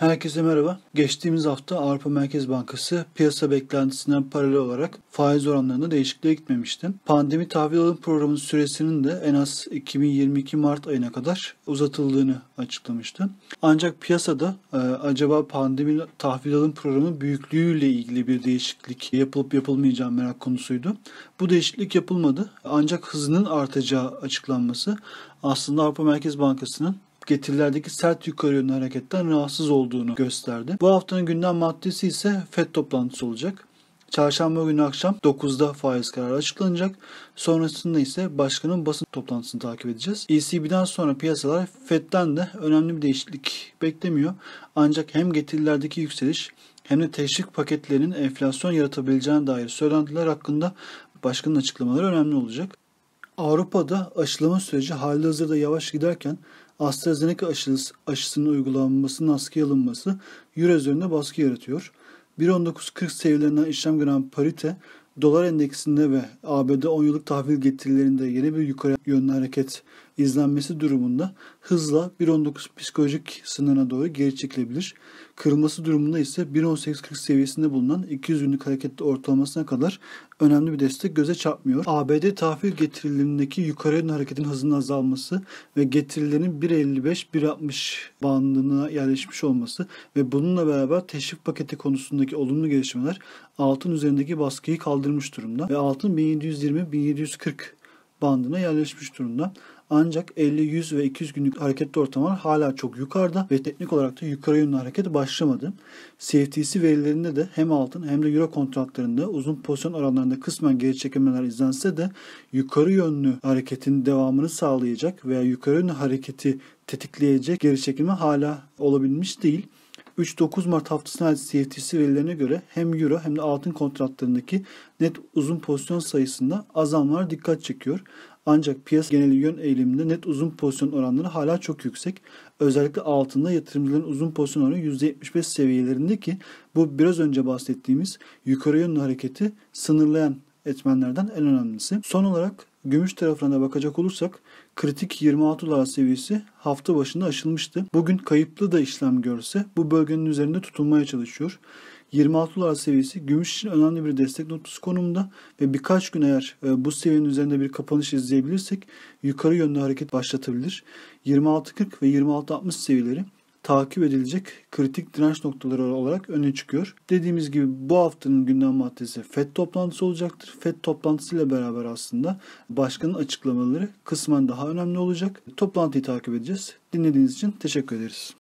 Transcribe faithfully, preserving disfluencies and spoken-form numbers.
Herkese merhaba. Geçtiğimiz hafta Avrupa Merkez Bankası piyasa beklentisinden paralel olarak faiz oranlarında değişikliğe gitmemişti. Pandemi tahvil alım programının süresinin de en az iki bin yirmi iki Mart ayına kadar uzatıldığını açıklamıştı. Ancak piyasada e, acaba pandemi tahvil alım programı büyüklüğüyle ilgili bir değişiklik yapılıp yapılmayacağı merak konusuydu. Bu değişiklik yapılmadı. Ancak hızının artacağı açıklanması aslında Avrupa Merkez Bankası'nın getirilerdeki sert yukarı yönlü hareketten rahatsız olduğunu gösterdi. Bu haftanın gündem maddesi ise Fed toplantısı olacak. Çarşamba günü akşam dokuzda faiz kararı açıklanacak. Sonrasında ise başkanın basın toplantısını takip edeceğiz. E C B'den sonra piyasalar Fed'den de önemli bir değişiklik beklemiyor. Ancak hem getirilerdeki yükseliş hem de teşvik paketlerinin enflasyon yaratabileceğine dair söylentiler hakkında başkanın açıklamaları önemli olacak. Avrupa'da aşılama süreci halihazırda yavaş giderken AstraZeneca aşısı, aşısının uygulanmasının askıya alınması Euro üzerinde baskı yaratıyor. bir virgül on dokuz kırk seviyelerinden işlem gören parite, dolar endeksinde ve A B D on yıllık tahvil getirilerinde yeni bir yukarı yönlü hareket izlenmesi durumunda hızla bir virgül on dokuz psikolojik sınırına doğru geri çekilebilir. Kırılması durumunda ise bir virgül on sekiz kırk seviyesinde bulunan iki yüz günlük hareketli ortalamasına kadar önemli bir destek göze çarpmıyor. A B D tahvil getirilerindeki yukarı yönlü hareketin hızının azalması ve getirilerin bir virgül elli beş bir virgül altmış bandına yerleşmiş olması ve bununla beraber teşvik paketi konusundaki olumlu gelişmeler altın üzerindeki baskıyı kaldırmış durumda ve altın bin yedi yüz yirmi bin yedi yüz kırk bandına yerleşmiş durumda. Ancak elli, yüz ve iki yüz günlük hareketli ortalamalar hala çok yukarıda ve teknik olarak da yukarı yönlü hareket başlamadı. C F T C verilerinde de hem altın hem de euro kontratlarında uzun pozisyon oranlarında kısmen geri çekilmeler izlense de yukarı yönlü hareketin devamını sağlayacak veya yukarı yönlü hareketi tetikleyecek geri çekilme hala olabilmiş değil. üç dokuz Mart haftasına ait C F T C verilerine göre hem euro hem de altın kontratlarındaki net uzun pozisyon sayısında azalmalar dikkat çekiyor. Ancak piyasa geneli yön eğiliminde net uzun pozisyon oranları hala çok yüksek. Özellikle altında yatırımcıların uzun pozisyon oranı yüzde yetmiş beş seviyelerinde ki bu biraz önce bahsettiğimiz yukarı yönlü hareketi sınırlayan etmenlerden en önemlisi. Son olarak gümüş tarafına da bakacak olursak kritik yirmi altı dolar seviyesi hafta başında aşılmıştı. Bugün kayıplı da işlem görse bu bölgenin üzerinde tutulmaya çalışıyor. yirmi altı dolar seviyesi gümüş için önemli bir destek noktası konumunda ve birkaç gün eğer bu seviyenin üzerinde bir kapanış izleyebilirsek yukarı yönlü hareket başlatabilir. yirmi altı kırk ve yirmi altı altmış seviyeleri takip edilecek kritik direnç noktaları olarak öne çıkıyor. Dediğimiz gibi bu haftanın gündem maddesi Fed toplantısı olacaktır. Fed toplantısıyla beraber aslında başkanın açıklamaları kısmen daha önemli olacak. Toplantıyı takip edeceğiz. Dinlediğiniz için teşekkür ederiz.